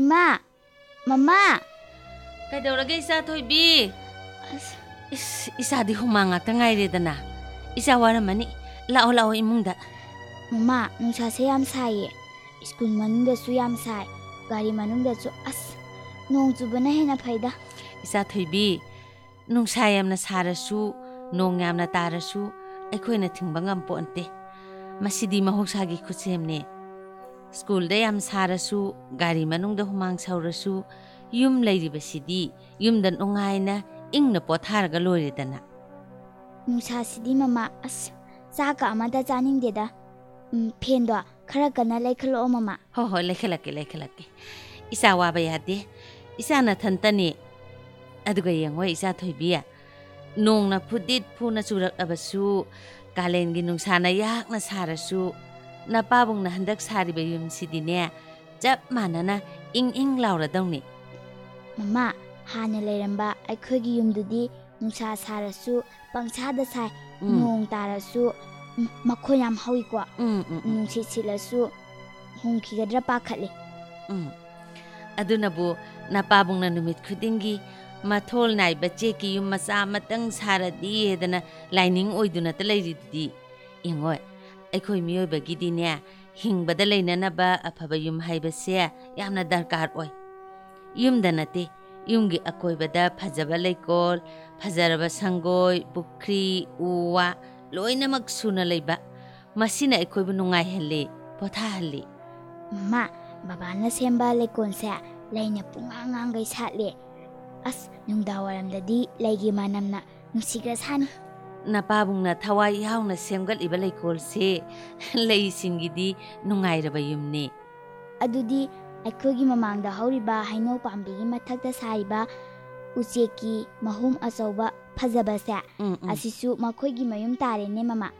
ꯏꯃꯥ ꯃꯃꯥ ꯀꯩꯗꯧꯔꯒꯦ ꯏꯆꯥ ꯊꯣꯏꯕꯤ? ꯏꯆꯥꯗꯤ ꯍꯨꯃꯥꯡ ꯉꯥꯛꯇ ꯉꯥꯏꯔꯦꯗꯅ. 이자 와라마니 라오 이문다. ꯃꯃꯥ ꯅꯨꯡꯁꯥꯁꯦ ꯌꯥꯝ ꯁꯥꯏꯌꯦ. 스쿨 만ungdasu ꯌꯥꯝ ꯁꯥꯏ. 가리 만ungdasu ꯅꯣꯡ ꯆꯨꯕꯅ ꯍꯦꯟꯅ ꯐꯩꯗ. 이자 ꯊꯣꯏꯕꯤ ꯅꯨꯡꯁꯥ ꯌꯥꯝꯅ ꯁꯥꯔꯁꯨ ꯅꯣꯡ ꯌꯥꯝꯅ ꯇꯥꯔꯁꯨ ꯑꯩꯈꯣꯏꯅ ꯊꯤꯡꯕ ꯉꯝꯄꯣꯟꯇꯦ. ꯃꯁꯤꯗꯤ ꯃꯍꯧꯁꯥꯒꯤ ꯈꯨꯠꯁꯦꯝꯅꯦ. 스쿨ꯗ ꯌꯥꯝ ꯁꯥꯔꯁꯨ 가리 만ungda humang saurasu ꯌꯨꯝ ꯂꯩꯔꯤꯕꯁꯤꯗꯤ ꯌꯨꯝꯗ ꯅꯨꯡꯉꯥꯏꯅ ꯏꯪꯅ ꯄꯣꯊꯥꯔꯒ ꯂꯣꯏꯔꯦꯗꯅ. ꯅꯨꯡꯁꯥꯁꯤꯗꯤ ꯃꯃꯥ ꯆꯥꯛꯀ ꯑꯃꯇ ꯆꯥꯅꯤꯡꯗꯦꯗ. ꯐꯦꯟꯗꯣ ꯈꯔ ꯀꯟꯅ ꯂꯩꯈꯠꯂꯛꯑꯣ ꯃꯃꯥ. ꯍꯣꯏ ꯂꯩꯈꯠꯂꯛꯀꯦ. 이자 와봐 야데. 이자나 ꯊꯟꯇꯅꯤ. ꯑꯗꯨꯒ ꯌꯦꯡꯉꯣ 이자 ꯊꯣꯏꯕꯤ. ꯅꯣꯡꯅ ꯐꯨꯗꯤꯠ ꯐꯨꯅ ꯆꯨꯔꯛꯂꯕꯁꯨ ꯀꯥꯂꯦꯟꯒꯤ ꯅꯨꯡꯁꯥꯅ ꯌꯥꯛꯅ ꯁꯥꯔꯁꯨ ꯅꯄꯥꯕꯨꯡꯅ ꯍꯟꯗꯛ ꯁꯥꯔꯤꯕ ꯌꯨꯝꯁꯤꯗꯤꯅꯦ ꯆꯞ ꯃꯥꯟꯅꯅ ꯏꯪ ꯂꯥꯎꯔꯗꯧꯅꯤ. ꯃꯃꯥ ꯍꯥꯟꯅ ꯂꯩꯔꯝꯕ ꯑꯩꯈꯣꯏꯒꯤ ꯌꯨꯝꯗꯨꯗꯤ ꯅꯨꯡꯁꯥ ꯁꯥꯔꯁꯨ ꯄꯪꯁꯥꯗ ꯁꯥꯏ. ꯅꯣꯡ ꯇꯥꯔꯁꯨ ꯃꯈꯣꯟ ꯌꯥꯝ ꯍꯧꯏꯀꯣ. ꯅꯨꯡꯁꯤꯠ ꯁꯤꯠꯂꯁꯨ ꯍꯣꯡꯈꯤꯒꯗ꯭ꯔꯥ ꯄꯥꯈꯠꯂꯦ. ꯑꯗꯨꯅꯕꯨ ꯅꯄꯥꯕꯨꯡꯅ ꯅꯨꯃꯤꯠ ꯈꯨꯗꯤꯡꯒꯤ ꯃꯊꯣꯜ ꯅꯥꯏꯕ ꯆꯦꯛꯀꯤ ꯌꯨꯝ ꯃꯆꯥ ꯑꯃꯇꯪ ꯁꯥꯔꯗꯤ ꯍꯦꯗꯅ ꯂꯥꯏꯅꯤꯡ ꯑꯣꯏꯗꯨꯅꯇ ꯂꯩꯔꯤꯗꯨꯗꯤ. ꯌꯦꯡꯉꯣ ꯑꯩꯈꯣꯏ ꯃꯤꯑꯣꯏꯕꯒꯤꯗꯤꯅꯦ ꯍꯤꯡꯕꯗ ꯂꯩꯅꯅꯕ ꯑꯐꯕ ꯌꯨꯝ ꯍꯥꯏꯕꯁꯦ ꯌꯥꯝꯅ ꯗꯔꯀꯥꯔ ꯑꯣꯏ. ꯌꯨꯝꯗ ꯅꯠꯇꯦ ꯌꯨꯝꯒꯤ ꯑꯀꯣꯏꯕꯗ ꯐꯖꯕ ꯂꯩꯀꯣꯜ, ꯐꯖꯔꯕ ꯁꯪꯒꯣꯏ, ꯄꯨꯈ꯭ꯔꯤ, ꯎ ꯋꯥ ꯂꯣꯏꯅꯃꯛ ꯁꯨꯅ ꯂꯩꯕ. ꯃꯁꯤꯅ ꯑꯩꯈꯣꯏꯕꯨ ꯅꯨꯡꯉꯥꯏꯍꯜꯂꯤ, ꯄꯣꯊꯥꯍꯜꯂꯤ. ꯃꯃꯥ ꯕꯕꯥꯅ ꯁꯦꯝꯕ ꯂꯩꯀꯣꯜꯁꯦ ꯂꯩꯅ ꯄꯨꯡꯉꯥꯡꯉꯩ ꯁꯥꯠꯂꯦ. ꯅꯨꯡꯗꯥꯡꯋꯥꯏꯔꯝꯗꯗꯤ ꯂꯩꯒꯤ ꯃꯅꯝꯅ ꯅꯨꯡꯁꯤꯒ꯭ꯔꯖꯥꯠꯅꯤ. ꯅꯄꯥꯕꯨꯡꯅ ꯊꯋꯥꯏ ꯌꯥꯎꯅ ꯁꯦꯝꯒꯠꯂꯤꯕ ꯂꯩꯀꯣꯜꯁꯦ ꯂꯩꯁꯤꯡꯒꯤꯗꯤ ꯅꯨꯡꯉꯥꯏꯔꯕ ꯌꯨꯝꯅꯤ. ꯑꯗꯨꯗꯤ ꯑꯩꯈꯣꯏꯒꯤ ꯃꯃꯥꯡꯗ ꯍꯧꯔꯤꯕ ꯍꯩꯅꯧ ꯄꯥꯝꯕꯤꯒꯤ ꯃꯊꯛꯇ ꯁꯥꯔꯤꯕ ꯎꯆꯦꯛꯀꯤ ꯃꯍꯨꯝ ꯑꯆꯧꯕ ꯐꯖꯕꯁꯦ ꯑꯁꯤꯁꯨ ꯃꯈꯣꯏꯒꯤ ꯃꯌꯨꯝ ꯇꯥꯔꯦꯅꯦ ꯃꯃꯥ.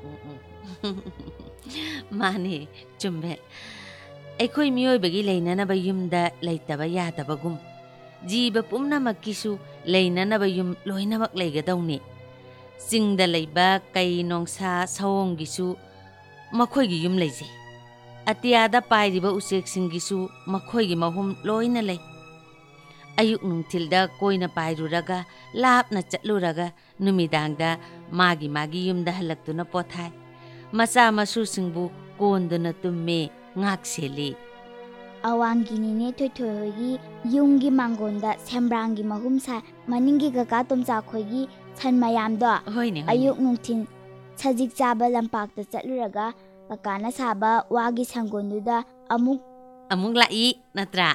ꯃꯥꯅꯦ ꯆꯨꯝꯃꯦ. ꯑꯩꯈꯣꯏ ꯃꯤꯑꯣꯏꯕꯒꯤ ꯂꯩꯅꯅꯕ ꯌꯨꯝꯗ ꯂꯩꯇꯕ ꯌꯥꯗꯕꯒꯨꯝ ꯖꯤꯕ ꯄꯨꯝꯅꯃꯛꯀꯤꯁꯨ ꯂꯩꯅꯅꯕ ꯌꯨꯝ ꯂꯣꯏꯅꯃꯛ ꯂꯩꯒꯗꯧꯅꯤ. ꯆꯤꯡꯗ ꯂꯩꯕ ꯀꯩ ꯅꯣꯡꯁꯥ ꯁꯑꯣꯡꯒꯤꯁꯨ ꯃꯈꯣꯏꯒꯤ ꯌꯨꯝ ꯂꯩꯖꯩ. ꯑꯇꯤꯌꯥꯗ ꯄꯥꯏꯔꯤꯕ ꯎꯆꯦꯛꯁꯤꯡꯒꯤꯁꯨ ꯃꯈꯣꯏꯒꯤ ꯃꯍꯨꯝ ꯂꯣꯏꯅ ꯂꯩ. ꯑꯌꯨꯛ ꯅꯨꯡꯊꯤꯜꯗ ꯀꯣꯏꯅ ꯄꯥꯏꯔꯨꯔꯒ ꯂꯥꯞꯅ ꯆꯠꯂꯨꯔꯒ ꯅꯨꯃꯤꯗꯥꯡꯗ ꯃꯥꯒꯤ ꯌꯨꯝꯗ ꯍꯜꯂꯛꯇꯨꯅ ꯄꯣꯊꯥꯏ. ꯃꯆꯥ ꯃꯁꯨꯁꯤꯡꯕꯨ ꯀꯣꯟꯗꯨꯅ ꯇꯨꯝꯃꯦ, ꯉꯥꯛ ꯁꯦꯜꯂꯤ. ꯑꯋꯥꯡꯒꯤ ꯅꯤꯅꯦ ꯊꯣꯏꯊꯣꯏ ꯍꯣꯏꯒꯤ ꯌꯨꯝꯒꯤ ꯃꯥꯡꯒꯣꯟꯗ ꯁꯦꯝꯕ꯭ꯔꯥꯡꯒꯤ ꯃꯍꯨꯝ ꯁꯥꯏ. ꯃꯅꯤꯡꯒꯤ ꯀꯀꯥ ꯇꯣꯝꯆꯥ ꯈꯣꯏꯒꯤ ꯁꯟ ꯃꯌꯥꯝꯗꯣ ꯑꯌꯨꯛ ꯅꯨꯡꯊꯤꯜ ꯁꯖꯤꯛ ꯆꯥꯕ ꯂꯝꯄꯥꯛꯇ ꯆꯠꯂꯨꯔꯒ ꯀꯀꯥꯅ ꯁꯥꯕ ꯋꯥꯒꯤ ꯁꯪꯒꯣꯟꯗꯨꯗ ꯑꯃꯨꯛ ꯂꯥꯛꯏ ꯅꯠꯇ꯭ꯔꯥ?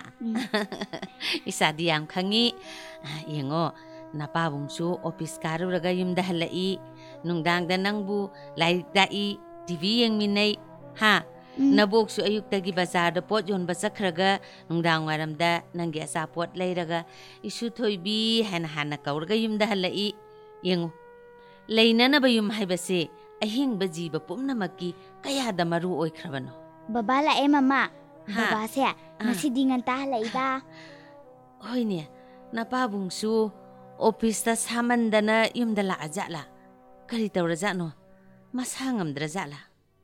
ꯏꯆꯥꯗꯤ ꯌꯥꯝ ꯈꯪꯉꯤ. ꯌꯦꯡꯉꯣ ꯅꯄꯥꯕꯨꯡꯁꯨ ꯑꯣꯐꯤꯁ ꯀꯥꯔꯨꯔꯒ ꯌꯨꯝꯗ ꯍꯜꯂꯛꯏ. ꯅꯨꯡꯗꯥꯡꯗ ꯅꯪꯕꯨ ꯂꯥꯏꯔꯤꯛ ꯇꯥꯛꯏ, ꯇꯤꯚꯤ ꯌꯦꯡꯃꯤꯟꯅꯩ. ꯅꯕꯣꯛꯁꯨ ꯑꯌꯨꯛꯇꯒꯤ ꯕꯖꯥꯔꯗ ꯄꯣꯠ ꯌꯣꯟꯕ ꯆꯠꯈ꯭ꯔꯒ ꯅꯨꯡꯗꯥꯡ ꯋꯥꯏꯔꯝꯗ ꯅꯪꯒꯤ ꯑꯆꯥꯄꯣꯠ ꯂꯩꯔꯒ ꯏꯁꯨ ꯊꯣꯏꯕꯤ ꯍꯥꯏꯅ ꯍꯥꯟꯅ ꯀꯧꯔꯒ ꯌꯨꯝꯗ ꯍꯜꯂꯛꯏ. ꯌꯦꯡꯉꯨ ꯂꯩꯅꯅꯕ ꯌꯨꯝ ꯍꯥꯏꯕꯁꯦ ꯑꯍꯤꯡꯕ ꯖꯤꯕ ꯄꯨꯝꯅꯃꯛꯀꯤ ꯀꯌꯥꯗ ꯃꯔꯨ ꯑꯣꯏꯈ꯭ꯔꯕꯅꯣ. ꯕꯕꯥ ꯂꯥꯛꯑꯦ ꯃꯃꯥ. ꯕꯕꯥꯁꯦ ꯉꯁꯤꯗꯤ ꯉꯟꯇꯥ ꯍꯜꯂꯛꯏꯗ. ꯍꯣꯏꯅꯦ ꯅꯄꯥꯕꯨꯡꯁꯨ ꯑꯣꯐꯤꯁꯇ ꯁꯥꯃꯟꯗꯅ ꯌꯨꯝꯗ ꯂꯥꯛꯑꯖꯥꯠꯂꯥ? ꯀꯔꯤ ꯇꯧꯔꯖꯥꯠꯅꯣ? ꯃꯁꯥ ꯉꯝꯗ꯭ꯔꯖꯥꯠꯂꯥ?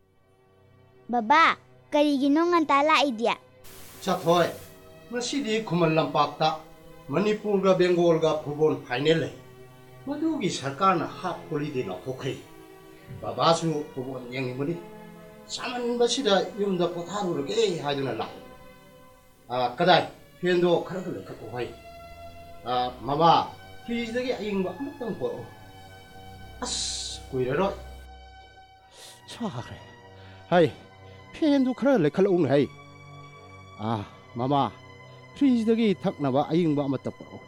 ꯕꯕꯥ ꯀꯔꯤꯒꯤꯅꯣ ꯉꯟꯇꯥ ꯂꯥꯛꯏꯗꯤ? ꯆꯊꯣꯏ ꯉꯁꯤꯗꯤ ꯈꯨꯃꯟ ꯂꯝꯄꯥꯛꯇ ꯃꯅꯤꯄꯨꯔꯒ ꯕꯦꯡꯒꯣꯜꯒ ꯐꯨꯠꯕꯣꯜ ꯐꯥꯏꯅꯦꯜ ꯂꯩ. ꯃꯗꯨꯒꯤ ꯁꯔꯀꯥꯔꯅ ꯍꯥꯞ ꯍꯣꯂꯤꯗꯦ ꯂꯧꯊꯣꯛꯈ꯭ꯔꯦ. ꯕꯕꯥꯁꯨ ꯐꯨꯠꯕꯣꯜ ꯌꯦꯡꯅꯤꯡꯕꯅꯤ. ꯁꯥꯃꯟꯕꯁꯤꯗ ꯌꯨꯝꯗ ꯄꯣꯊꯥꯔꯨꯔꯒꯦ ꯍꯥꯏꯗꯨꯅ ꯂꯥꯛꯏ. ꯀꯗꯥꯏ ꯐꯦꯟꯗꯣ ꯈꯔ ꯂꯩꯈꯠꯂꯣ ꯍꯥꯏ. ꯃꯃꯥ ꯐ꯭ꯔꯤꯖꯗꯒꯤ ꯑꯌꯤꯡꯕ ꯑꯃꯨꯛꯇꯪ ꯄꯣꯔꯛꯑꯣ. ꯀꯨꯏꯔꯔꯣꯏ. ꯁꯥꯈ꯭ꯔꯦ. ꯍꯥꯏ ꯐꯦꯟꯗꯨ ꯈꯔ ꯂꯩꯈꯠꯂꯛꯎꯅꯦ ꯍꯥꯏ. ꯃꯃꯥ ꯐ꯭ꯔꯤꯖꯗꯒꯤ ꯊꯛꯅꯕ ꯑꯌꯤꯡꯕ ꯑꯃꯠꯇ ꯄꯣꯔꯛꯑꯣ.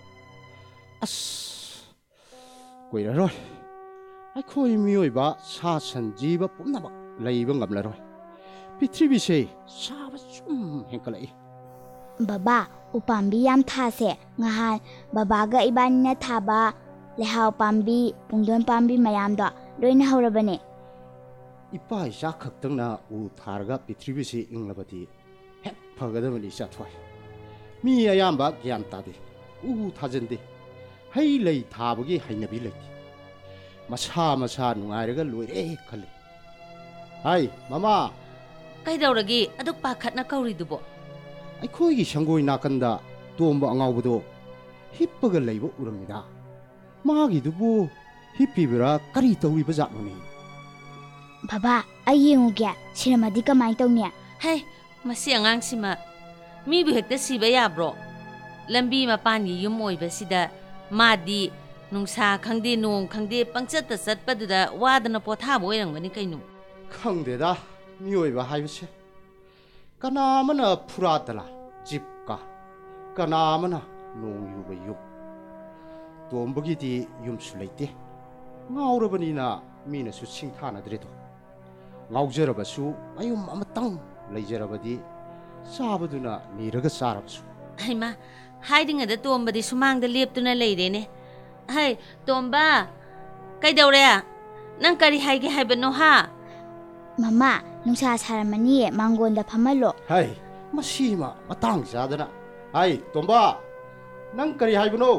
ꯀꯨꯏꯔꯔꯣꯏ. ꯑꯩꯈꯣꯏ ꯃꯤꯑꯣꯏꯕ ꯁꯥ ꯁꯟ ꯖꯤꯕ ꯄꯨꯝꯅꯃꯛ ꯂꯩꯕ ꯉꯝꯂꯔꯣꯏ. ꯄ꯭ꯔꯤꯊꯤꯕꯤꯁꯦ ꯁꯥꯕ ꯁꯨꯝ ꯍꯦꯟꯀꯠꯂꯛꯏ. ꯕꯕꯥ ꯎꯄꯥꯝꯕꯤ ꯌꯥꯝ ꯊꯥꯁꯦ. ꯉꯍꯥꯟ ꯕꯕꯥꯒ ꯏꯕꯥꯅꯤꯅ ꯊꯥꯕ ꯂꯩꯍꯥꯎ ꯄꯥꯝꯕꯤ, ꯄꯨꯡꯗꯣꯟ ꯄꯥꯝꯕꯤ ꯃꯌꯥꯝꯗꯣ ꯂꯣꯏꯅ ꯍꯧꯔꯕꯅꯦ. ꯏꯄꯥ ꯏꯆꯥ ꯈꯛꯇꯪꯅ ꯎ ꯊꯥꯔꯒ ꯄ꯭ꯔꯤꯊꯤꯕꯤꯁꯤ ꯏꯪꯂꯕꯗꯤ ꯍꯦꯛ ꯐꯒꯗꯕꯅꯤ ꯏꯆꯥꯊꯣꯏ. ꯃꯤ ꯑꯌꯥꯝꯕ ꯒ꯭ꯌꯥꯟ ꯇꯥꯗꯦ, ꯎ ꯊꯥꯖꯟꯗꯦ, ꯍꯩ ꯂꯩ ꯊꯥꯕꯒꯤ ꯍꯩꯅꯕꯤ ꯂꯩꯇꯦ. ꯃꯁꯥ ꯅꯨꯡꯉꯥꯏꯔꯒ ꯂꯣꯏꯔꯦ ꯈꯜꯂꯤ. ꯍꯥꯏ ꯃꯃꯥ. ꯀꯩꯗꯧꯔꯒꯦ ꯑꯗꯨꯛ ꯄꯥꯈꯠꯅ ꯀꯧꯔꯤꯗꯨꯕꯣ? ꯑꯩꯈꯣꯏꯒꯤ ꯁꯪꯒꯣꯏ ꯅꯥꯀꯟꯗ ꯇꯣꯝꯕ ꯑꯉꯥꯎꯕꯗꯣ ꯍꯤꯞꯄꯒ ꯂꯩꯕ ꯎꯔꯝꯃꯤꯗ ꯃꯥꯒꯤꯗꯨꯕꯨ ꯍꯤꯞꯄꯤꯕꯔꯥ ꯀꯔꯤ ꯇꯧꯔꯤꯕ ꯖꯥꯠꯅꯣꯅꯦ ꯕꯕꯥ ꯑꯩ ꯌꯦꯡꯉꯨꯒꯦ ꯁꯤꯔꯝꯃꯗꯤ ꯀꯃꯥꯏꯅ ꯇꯧꯅꯤ ꯍꯩ ꯃꯁꯤ ꯑꯉꯥꯡꯁꯤꯃ ꯃꯤꯕꯨ ꯍꯦꯛꯇ ꯁꯤꯕ ꯌꯥꯕ꯭ꯔꯣ ꯂꯝꯕꯤ ꯃꯄꯥꯟꯒꯤ ꯌꯨꯝ ꯑꯣꯏꯕꯁꯤꯗ ꯃꯥꯗꯤ ꯅꯨꯡꯁꯥ ꯈꯪꯗꯦ ꯅꯣꯡ ꯈꯪꯗꯦ ꯄꯪꯆꯠꯇ ꯆꯠꯄꯗꯨꯗ ꯋꯥꯗꯅ ꯄꯣꯊꯥꯕ ꯑꯣꯏꯔꯝꯒꯅꯤ ꯀꯩꯅꯣ ꯈꯪꯗꯦꯗ ꯃꯤꯑꯣꯏꯕ ꯍꯥꯏꯕꯁꯦ ꯀꯅꯥ ꯑꯃꯅ ꯐꯨꯔꯥꯇꯂꯥ ꯖꯤꯞꯀ ꯀꯅꯥ ꯑꯃꯅ ꯅꯣꯡ ꯌꯨꯕ ꯌꯨꯝ ꯇꯣꯝꯕꯒꯤꯗꯤ ꯌꯨꯝꯁꯨ ꯂꯩꯇꯦ ꯉꯥꯎꯔꯕꯅꯤꯅ ꯃꯤꯅꯁꯨ ꯁꯤꯡꯊꯥꯅꯗ꯭ꯔꯦꯗꯣ ꯉꯥꯎꯖꯔꯕꯁꯨ ꯃꯌꯨꯝ ꯑꯃꯇꯪ ꯂꯩꯖꯔꯕꯗꯤ ꯆꯥꯕꯗꯨꯅ ꯅꯤꯔꯒ ꯆꯥꯔꯕꯁꯨ ꯍꯩꯃꯥ ꯍꯥꯏꯔꯤꯉꯩꯗ ꯇꯣꯝꯕꯗꯤ ꯁꯨꯃꯥꯡꯗ ꯂꯦꯞꯇꯨꯅ ꯂꯩꯔꯦꯅꯦ ꯍꯩ ꯇꯣꯝꯕ ꯀꯩꯗꯧꯔꯦ ꯅꯪ ꯀꯔꯤ ꯍꯥꯏꯒꯦ ꯍꯥꯏꯕꯅꯣ ꯍꯥ ꯃꯃꯥ ꯅꯨꯡꯁꯥ ꯁꯥꯔꯝꯃꯅꯤꯌꯦ ꯃꯥꯡꯒꯣꯟꯗ ꯐꯝꯍꯜꯂꯣ ꯍꯥꯏ ꯃꯁꯤꯃ ꯃꯇꯥꯡ ꯆꯥꯗꯅ ꯍꯥꯏ ꯇꯣꯝꯕ ꯅꯪ ꯀꯔꯤ ꯍꯥꯏꯕꯅꯣ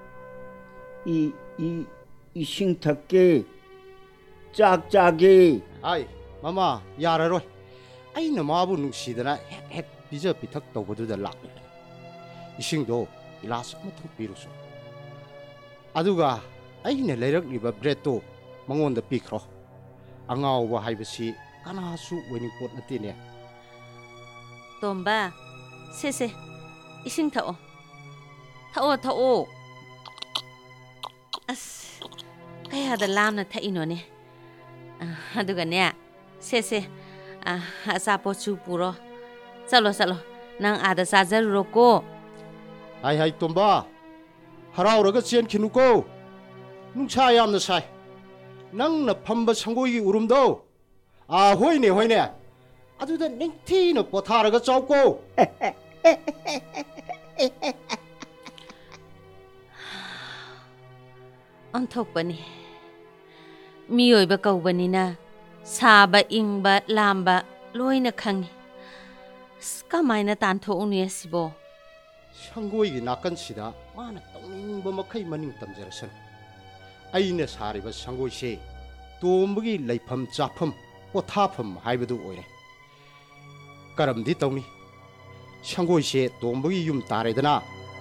이싱 탁게 짝짝이 ꯍꯥꯏ ꯃꯃꯥ ꯌꯥꯔꯔꯣꯏ ꯑꯩꯅ ꯃꯥꯕꯨ ꯅꯨꯡꯁꯤꯗꯅ ꯍꯦꯛ ꯄꯤꯖ ꯄꯤꯊꯛ ꯇꯧꯕꯗꯨꯗ ꯂꯥꯛꯂꯤꯕꯅꯤ ꯏꯁꯤꯡꯗꯣ ꯒꯤꯂꯥꯁ ꯑꯃꯇꯪ ꯄꯤꯔꯨꯁꯨ ꯑꯗꯨꯒ ꯑꯩꯅ ꯂꯩꯔꯛꯂꯤꯕ ꯕ꯭ꯔꯦꯗꯇꯣ ꯃꯉꯣꯟꯗ ꯄꯤꯈ꯭ꯔꯣ ꯑꯉꯥꯎꯕ ꯍꯥꯏꯕꯁꯤ ꯀꯅꯥꯁꯨ ꯑꯣꯏꯅꯤꯡꯄꯣꯠ ꯅꯠꯇꯦꯅꯦ ꯇꯣꯝꯕ ꯁꯦ ꯏꯁꯤꯡ ꯊꯛꯑꯣ ꯊꯛꯑꯣ ꯑꯁ ꯀꯌꯥꯗ ꯂꯥꯝꯅ ꯊꯛꯏꯅꯣꯅꯦ ꯑꯗꯨꯒꯅꯦ ꯁꯦ ꯑꯆꯥꯄꯣꯠꯁꯨ ꯄꯨꯔꯣ ꯆꯠꯂꯣ ꯅꯪ ꯑꯥꯗ ꯆꯥꯖꯔꯨꯔꯣꯀꯣ ꯍꯥꯏ ꯇꯣꯝꯕ ꯍꯔꯥꯎꯔꯒ ꯆꯦꯟꯈꯤꯅꯨꯀꯣ ꯅꯨꯡꯁꯥ ꯌꯥꯝꯅ ꯁꯥꯏ ꯅꯪꯅ ꯐꯝꯕ ꯁꯪꯒꯣꯏꯒꯤ ꯎꯔꯨꯝꯗꯣ ꯍꯣꯏꯅꯦ ꯑꯗꯨꯗ ꯅꯤꯡꯊꯤꯅ ꯄꯣꯊꯥꯔꯒ ꯆꯥꯎꯀꯣ ꯑꯣꯟꯊꯣꯛꯄꯅꯤ ꯃꯤꯑꯣꯏꯕ ꯀꯧꯕꯅꯤꯅ ꯁꯥꯕ ꯏꯪꯕ ꯂꯥꯝꯕ ꯂꯣꯏꯅ ꯈꯪꯉꯤ ꯑꯁ ꯀꯃꯥꯏꯅ ꯇꯥꯟꯊꯣꯛꯎꯅꯤ ꯑꯁꯤꯕꯣ ꯁꯪꯒꯣꯏꯒꯤ ꯅꯥꯀꯟꯁꯤꯗ ꯃꯥꯅ ꯇꯧꯅꯤꯡꯕ ꯃꯈꯩ ꯃꯅꯤꯡ ꯇꯝꯖꯔꯁꯅꯨ ꯑꯩꯅ ꯁꯥꯔꯤꯕ ꯁꯪꯒꯣꯏꯁꯦ ꯇꯣꯝꯕꯒꯤ ꯂꯩꯐꯝ ꯆꯥꯐꯝ ꯄꯣꯊꯥꯐꯝ ꯍꯥꯏꯕꯗꯨ ꯑꯣꯏꯔꯦ ꯀꯔꯝꯗꯤ ꯇꯧꯅꯤ ꯁꯪꯒꯣꯏꯁꯦ ꯇꯣꯝꯕꯒꯤ ꯌꯨꯝ ꯇꯥꯔꯦꯗꯅ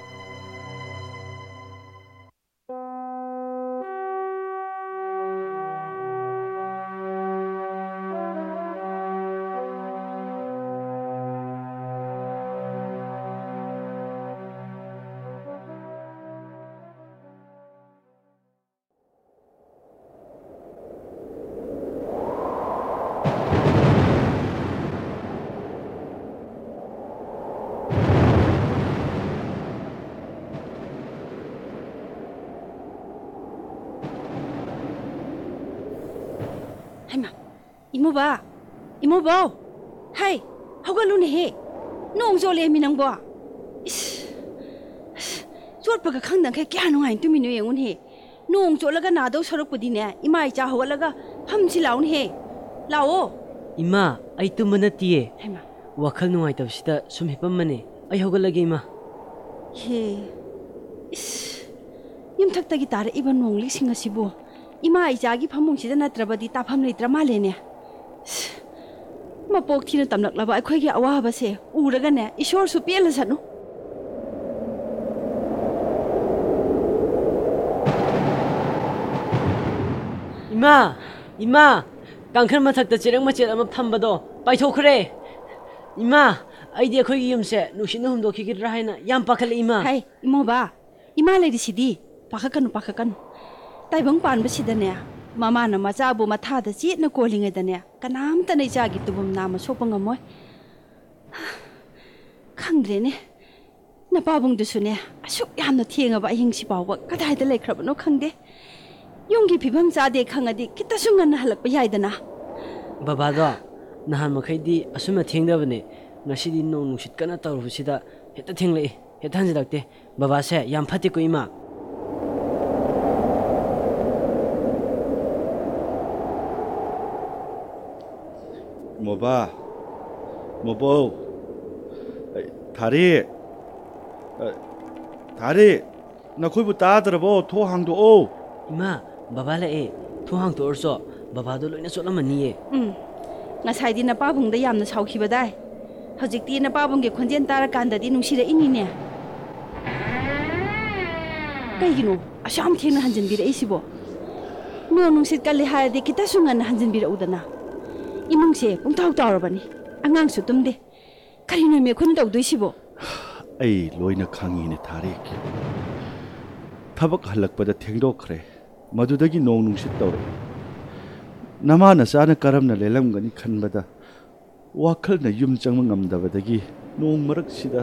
Haima, imoba, hai, haugalune nong zole minangbo. Zot paga khangdang khe kya nungai tuminu yengun he. Nong zolaga nado sarok pudine, ima icha hawalaga hamsi laun he. Lao. Ima, ay tumanatiye. Haima. Wakal nungai tabsida sumhipamane. Ay haugalage ima. He. Yum thakta gitara iba nongli singa sibo. Ima ichagi phamungsida natrabadi tafam leitra malene. Mapok thina tamlaklaba akhoi awaba se uraga ne ishor su pela sanu. Ima, kangkhan mathakta cherang machel ama thambado paithokre. Ima, aidi akhoi gi yumse nushina humdokhi gidra haina yam pakhale ima. Hai, imoba. Ima leidi sidi pakhakanu. Taibang pan basidane mama na machabu mathada chi na kolinga dane kanam ta nei jagi tubum nama sopangamoy khangdrene na pabung dusune asuk yamna thienga ba hingsi bawa kadai da lekrabno khangde yunggi phibam chade khangadi kitasungan halak pa yaidana Baba do nahan makhaidi asuma thengdabane ngasidi nong nusit kana tawrusida heta thenglei heta hanjilakte baba se yam phati ko ima 모보 다리 나 거기 따들어보 토항도 오 ima baba la e thuang to orso baba do loina solamani e ngasai di na pabung da yamna chauki badai ꯍꯧꯖꯤꯛꯇꯤ ꯅꯄꯥꯕꯨꯡꯒꯤ ꯈꯣꯟꯖꯦꯜ ꯇꯥꯔꯀꯥꯟꯗꯗꯤ ꯅꯨꯡꯁꯤꯔꯛꯏꯅꯤꯅꯦ ꯀꯩꯒꯤꯅꯣ ꯑꯁꯨꯛ ꯊꯦꯡꯅ ꯍꯟꯖꯤꯟꯕꯤꯔꯛꯏꯁꯤꯕꯣ ꯅꯣꯡ ꯅꯨꯡꯁꯤꯠ ꯀꯜꯂꯤ ꯍꯥꯏꯔꯗꯤ ꯈꯤꯇꯁꯨ ꯉꯟꯅ ꯍꯟꯖꯤꯟꯕꯤꯔꯛꯎꯗꯅ ꯏꯃꯨꯡꯁꯦ ꯄꯨꯡꯇꯥꯎ ꯇꯥꯎꯔꯕꯅꯤ ꯑꯉꯥꯡꯁꯨ ꯇꯨꯝꯗꯦ ꯀꯔꯤꯅꯣ ꯑꯩꯈꯣꯏꯅ ꯇꯧꯗꯣꯏꯁꯤꯕꯣ ꯑꯩ ꯂꯣꯏꯅ ꯈꯪꯉꯤꯅꯦ ꯊꯥꯔꯤꯛ ꯊꯕꯛ ꯍꯜꯂꯛꯄꯗ ꯊꯦꯡꯗꯣꯛꯈ꯭ꯔꯦ ꯃꯗꯨꯗꯒꯤ ꯅꯣꯡ ꯅꯨꯡꯁꯤꯠ ꯇꯧꯔꯛꯏ ꯅꯃꯥ ꯅꯆꯥꯅ ꯀꯔꯝꯅ ꯂꯦꯜꯂꯝꯒꯅꯤ ꯈꯟꯕꯗ ꯋꯥꯈꯜꯅ ꯌꯨꯝ ꯆꯪꯕ ꯉꯝꯗꯕꯗꯒꯤ ꯅꯣꯡ ꯃꯔꯛꯁꯤꯗ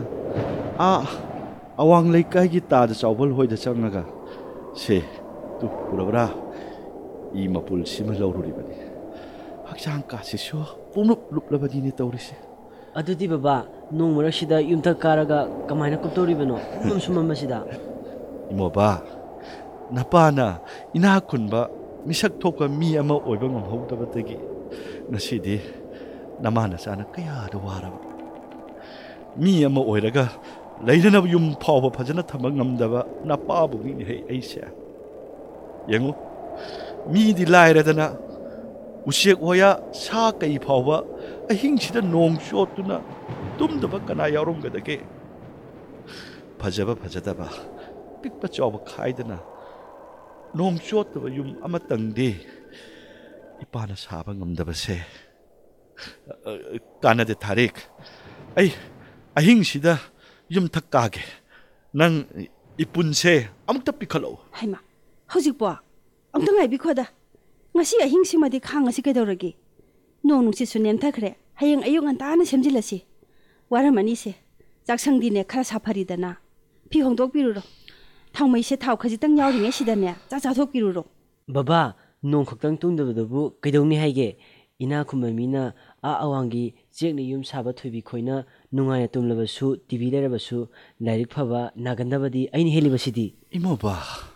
ꯑꯋꯥꯡ ꯂꯩꯀꯥꯏꯒꯤ ꯇꯥꯗ ꯆꯥꯎꯕꯜ ꯍꯣꯏꯗ ꯆꯪꯉꯒ ꯁꯦ ꯇꯨ ꯎꯔꯕ꯭ꯔꯥ ꯏ ꯃꯄꯨꯜꯁꯤꯃ ꯂꯧꯔꯨꯔꯤꯕꯅꯤ ꯍꯛꯆꯥꯡ ꯀꯥꯁꯤꯁꯨ ꯄꯨꯡꯂꯨꯞ ꯂꯨꯞꯂꯕꯅꯤꯅꯦ ꯇꯧꯔꯤꯁꯦ ꯑꯗꯨꯗꯤ ꯕꯕꯥ ꯅꯣꯡ ꯃꯔꯛꯁꯤꯗ ꯌꯨꯝꯊꯛ ꯀꯥꯔꯒ ꯀꯃꯥꯏꯅ ꯀꯨꯞꯇꯧꯔꯤꯕꯅꯣ ꯄꯨꯝꯅꯝ ꯁꯨꯃꯝꯕꯁꯤꯗ ꯏꯃꯣꯕꯥ ꯅꯄꯥꯅ ꯏꯅꯥꯛ ꯈꯨꯟꯕ ꯃꯤꯁꯛ ꯊꯣꯛꯄ ꯃꯤ ꯑꯃ ꯑꯣꯏꯕ ꯉꯝꯍꯧꯗꯕꯗꯒꯤ ꯉꯁꯤꯗꯤ ꯅꯃꯥ ꯅꯆꯥꯅ ꯀꯌꯥꯗ ꯋꯥꯔꯕ ꯃꯤ ꯑꯃ ꯑꯣꯏꯔꯒ ꯂꯩꯅꯅꯕ ꯌꯨꯝ ꯐꯥꯎꯕ ꯐꯖꯅ ꯊꯝꯕ ꯉꯝꯗꯕ ꯅꯄꯥꯕꯨꯅꯤꯅꯦꯍꯦ ꯑꯩꯁꯦ ꯌꯦꯡꯉꯨ ꯃꯤꯗꯤ ꯂꯥꯏꯔꯗꯅ ꯎꯆꯦꯛ ꯋꯥꯌꯥ ꯁꯥ ꯀꯩ ꯐꯥꯎꯕ ꯑꯍꯤꯡꯁꯤꯗ ꯅꯣꯡ ꯆꯣꯠꯇꯨꯅ ꯇꯨꯝꯗꯕ ꯀꯅꯥ ꯌꯥꯎꯔꯝꯒꯗꯒꯦ ꯐꯖꯕ ꯐꯖꯗꯕ ꯄꯤꯛꯄ ꯆꯥꯎꯕ ꯈꯥꯏꯗꯅ ꯅꯣꯡ ꯆꯣꯠꯇꯕ ꯌꯨꯝ ꯑꯃꯇꯪꯗꯤ ꯏꯄꯥꯅ ꯁꯥꯕ ꯉꯝꯗꯕꯁꯦ ꯀꯥꯟꯅꯗꯦ ꯊꯥꯔꯤꯛ ꯑꯩ ꯑꯍꯤꯡꯁꯤꯗ ꯌꯨꯝꯊꯛ ꯀꯥꯒꯦ ꯅꯪ ꯏꯄꯨꯟꯁꯦ ꯑꯃꯨꯛꯇ ꯄꯤꯈꯠꯂꯛꯎ ꯍꯩꯃꯥ ꯍꯧꯖꯤꯛꯄꯣ ꯑꯝꯇ ꯉꯥꯏꯕꯤꯈꯣꯗ ꯉꯁꯤ ꯑꯍꯤꯡꯁꯤꯃꯗꯤ ꯈꯥꯡꯉꯁꯤ ꯀꯩꯗꯧꯔꯒꯦ ꯅꯣꯡ ꯅꯨꯡꯁꯤꯠꯁꯨ ꯅꯦꯝꯊꯈ꯭ꯔꯦ ꯍꯌꯦꯡ ꯑꯌꯨꯛ ꯉꯟꯇꯥꯅ ꯁꯦꯝꯖꯤꯜꯂꯁꯤ ꯋꯥꯔꯝꯃꯅꯤꯁꯦ ꯆꯥꯛꯁꯪꯗꯤꯅꯦ ꯈꯔ ꯁꯥꯐꯔꯤꯗꯅ ꯐꯤ ꯍꯣꯡꯗꯣꯛꯄꯤꯔꯨꯔꯣ ꯊꯥꯎꯃꯩꯁꯦ ꯊꯥꯎ ꯈꯖꯤꯛꯇꯪ ꯌꯥꯎꯔꯤꯉꯩꯁꯤꯗꯅꯦ ꯆꯥꯛ ꯆꯥꯊꯣꯛꯄꯤꯔꯨꯔꯣ ꯕꯕꯥ ꯅꯣꯡ ꯈꯛꯇꯪ ꯇꯨꯡꯗꯕꯗꯨꯕꯨ ꯀꯩꯗꯧꯅꯤ ꯍꯥꯏꯒꯦ ꯏꯅꯥ ꯈꯨꯟꯕ ꯃꯤꯅ ꯑꯋꯥꯡꯒꯤ ꯆꯦꯛꯅ ꯌꯨꯝ ꯁꯥꯕ ꯊꯣꯏꯕꯤ ꯈꯣꯏꯅ ꯅꯨꯡꯉꯥꯏꯅ ꯇꯨꯝꯂꯕꯁꯨ ꯇꯤꯚꯤ ꯂꯩꯔꯕꯁꯨ ꯂꯥꯏꯔꯤꯛ ꯐꯕ ꯅꯥꯒꯟꯗꯕꯗꯤ ꯑꯩꯅ ꯍꯦꯜꯂꯤꯕꯁꯤꯗꯤ ꯏꯃꯣꯕꯥ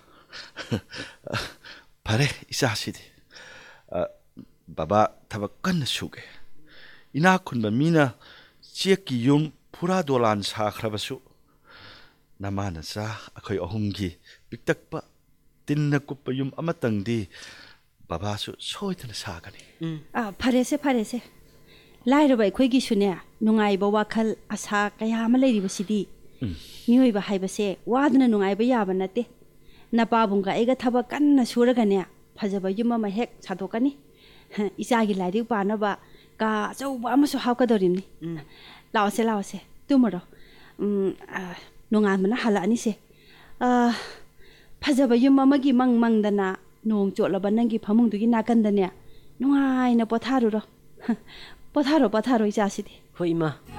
ꯐꯔꯦ ꯏꯆꯥꯁꯤꯗꯤ ꯕꯕꯥ ꯊꯕꯛ ꯀꯟꯅ ꯁꯨꯒꯦ ꯏꯅꯥꯛ ꯈꯨꯟꯕ ꯃꯤꯅ ꯆꯦꯛꯀꯤ ꯌꯨꯝ ꯐꯨꯔꯥ ꯗꯣꯂꯥꯟ ꯁꯥꯈ꯭ꯔꯕꯁꯨ ꯅꯃꯥ ꯅꯆꯥ ꯑꯩꯈꯣꯏ ꯑꯍꯨꯝꯒꯤ ꯄꯤꯛꯇꯛꯄ ꯇꯤꯟꯅ ꯀꯨꯞꯄ ꯌꯨꯝ ꯑꯃꯇꯪꯗꯤ ꯕꯕꯥꯁꯨ ꯁꯣꯏꯗꯅ ꯁꯥꯒꯅꯤ ꯐꯔꯦꯁꯦ ꯐꯔꯦꯁꯦ ꯂꯥꯏꯔꯕ ꯑꯩꯈꯣꯏꯒꯤꯁꯨꯅꯦ ꯅꯨꯡꯉꯥꯏꯕ ꯋꯥꯈꯜ ꯑꯁꯥ ꯀꯌꯥ ꯑꯃ ꯂꯩꯔꯤꯕꯁꯤꯗꯤ ꯃꯤꯑꯣꯏꯕ ꯍꯥꯏꯕꯁꯦ ꯋꯥꯗꯅ ꯅꯨꯡꯉꯥꯏꯕ ꯌꯥꯕ ꯅꯠꯇꯦ ꯅꯄꯥꯕꯨꯡꯒ ꯑꯩꯒ ꯊꯕꯛ ꯀꯟꯅ ꯁꯨꯔꯒꯅꯦ ꯐꯖꯕ ꯌꯨꯝ ꯑꯃ ꯍꯦꯛ ꯁꯥꯗꯣꯛꯀꯅꯤ ꯏꯆꯥꯒꯤ ꯂꯥꯏꯔꯤꯛ ꯄꯥꯅꯕ ꯀꯥ ꯑꯆꯧꯕ ꯑꯃꯁꯨ ꯍꯥꯞꯀꯗꯧꯔꯤꯕꯅꯤ ꯂꯥꯛꯑꯣꯁꯦ ꯂꯥꯛꯑꯣꯁꯦ ꯇꯨꯝꯃꯔꯣ ꯅꯣꯡꯉꯥꯟꯕꯅ ꯍꯜꯂꯛꯑꯅꯤꯁꯦ ꯐꯖꯕ ꯌꯨꯝ ꯑꯃꯒꯤ ꯃꯪꯗꯅ ꯅꯣꯡ ꯆꯣꯠꯂꯕ ꯅꯪꯒꯤ ꯐꯃꯨꯡꯗꯨꯒꯤ ꯅꯥꯀꯟꯗꯅꯦ ꯅꯨꯡꯉꯥꯏꯅ ꯄꯣꯊꯥꯔꯨꯔꯣ ꯄꯣꯊꯥꯔꯣ ꯏꯆꯥꯁꯤꯗꯤ ꯍꯣꯏ ꯏꯃꯥ